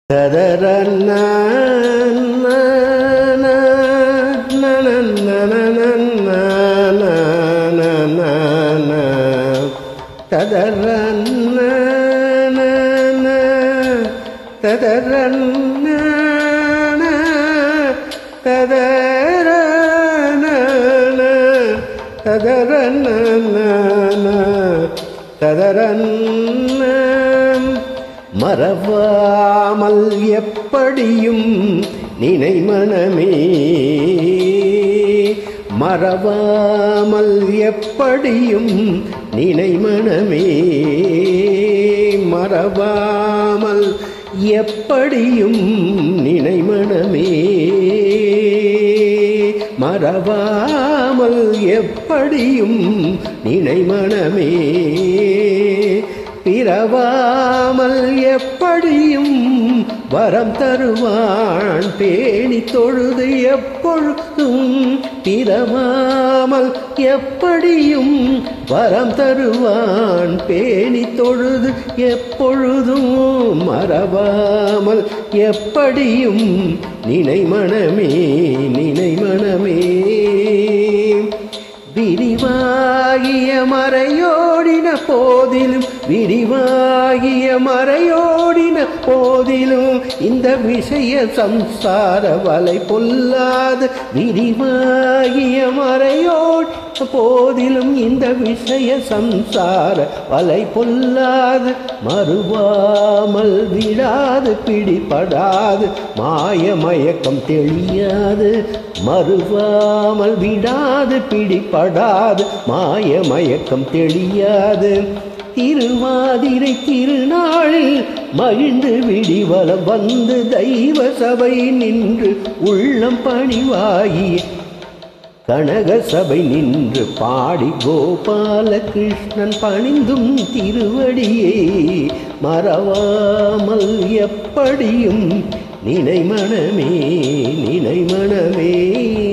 ததரன்ன ததரன்ன ததரன்ன ததரன்ன மறவாமல் எப்படியும் நினை மனமே, மறவாமல் எப்படியும் நினை மனமே, மறவாமல் எப்படியும் நினை மனமே, மறவாமல் எப்படியும் நினை மனமே, பிறவாமல் எப்படியும் வரம் தருவான் பேணி தொழுது எப்பொழுதும், பிறவாமல் எப்படியும் வரம் தருவான் பேணி தொழுது எப்பொழுதும், மறவாமல் எப்படியும் நினை மனமே, நினை மனமே. விரிவாகிய மறையோடின போதிலும், விரிவாகிய மறையோடின போதிலும் இந்த விஷய சம்சார வலை பொல்லாது, விரிவாகிய மறையோடின போதிலும் இந்த விஷய சம்சார வலை பொல்லாது, மறுவாமல் விடாது பிடிபடாது மாய மயக்கம் தெளியாது, மறுவாமல் விடாது பிடிபடாது மாய மயக்கம் தெளியாது, திருவாதிரை திருநாளில் மகிழ்ந்து விடிவலம் வந்து தெய்வ சபை நின்று உள்ளம் பணிவாகி கனக சபை நின்று பாடி கோபால கிருஷ்ணன் பணிந்தும் திருவடியை மறவாமல் எப்படியும் நினை மனமே, நினை மனமே.